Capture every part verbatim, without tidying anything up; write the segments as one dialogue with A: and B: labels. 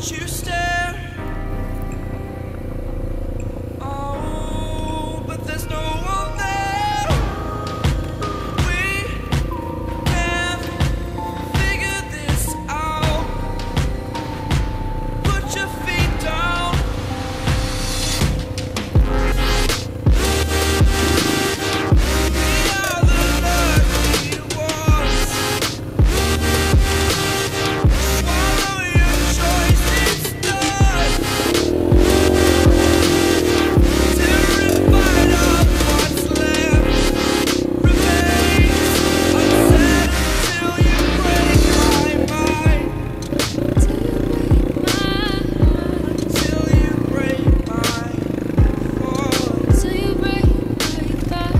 A: watch you stare. Oh, but there's no one there. We can't figure this out. Put your feet down. We are the lucky ones. Swallow your choice, it's done. Terrified of what's left remains unsaid until you break my mind. Till you break my heart.
B: Till you break my thought.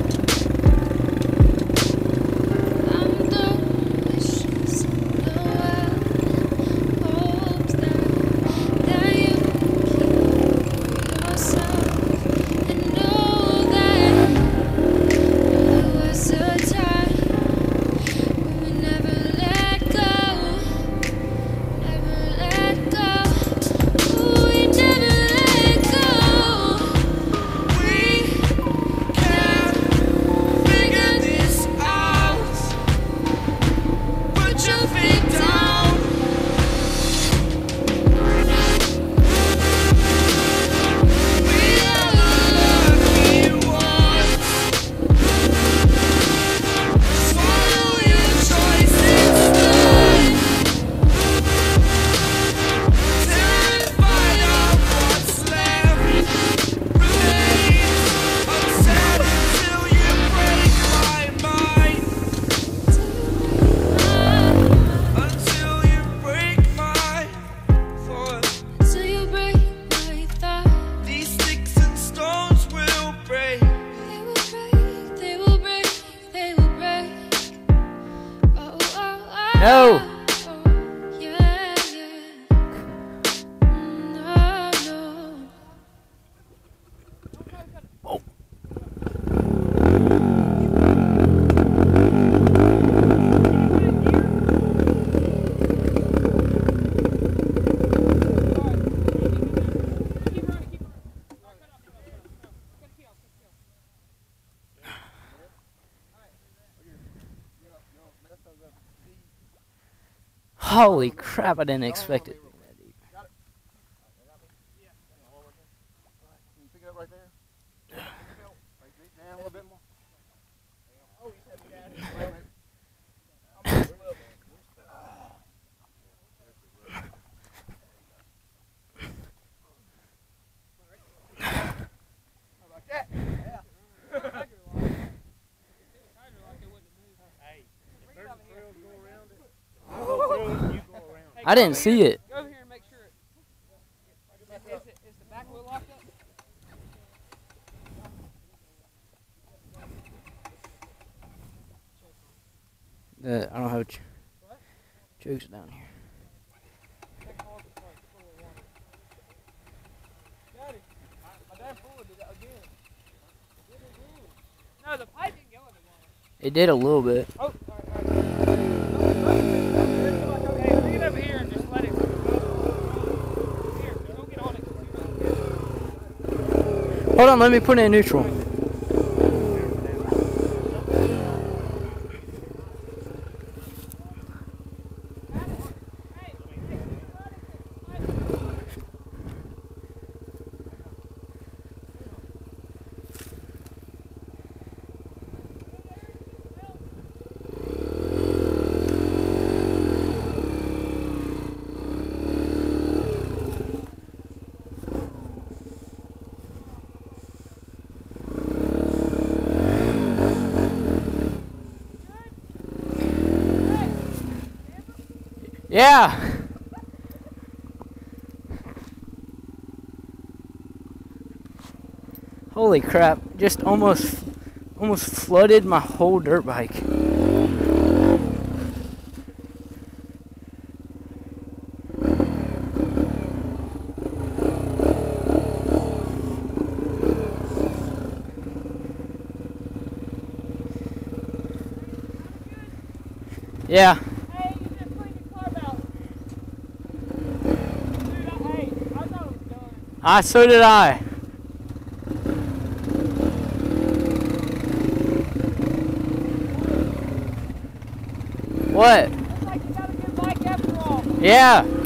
B: I'm done wishes in the world. Hopes that, that you keep yourself. And know that there was a time when we never let go. Never let go. Ooh, we never let go.
A: We can't figure this out. Put your feet down. We are the lucky ones. Swallow your choice, it's done. Terrified of what's left remains unsaid until you break my mind. Until you break my thought.
B: Till you break my thought.
A: These sticks and stones will break.
B: They will break, they will break, they will break. Oh, oh, oh.
C: No.
B: Oh, yeah, yeah. No, no.
C: Holy crap, I didn't expect it.
D: Can you pick it up right there? Right down a little bit more. How about that?
C: I didn't see it.
E: Go over here and make sure it. Is, it, is the back wheel locked up?
C: The, I don't have ch chokes down here.
E: That car's like full of water. Daddy, my damn fluid did that again. Did it again. No, the pipe didn't go in the water.
C: It did a little bit.
E: Oh, all right, all right. Okay, bring it over here and just let it go. Here, go get on it.
C: Hold on, let me put it in neutral. Yeah. Holy crap. Just almost almost flooded my whole dirt bike. Yeah.
E: Hey, you just cleaned the carb out.
C: Ah, so did I. What?
E: Looks like you got a good bike after all.
C: Yeah.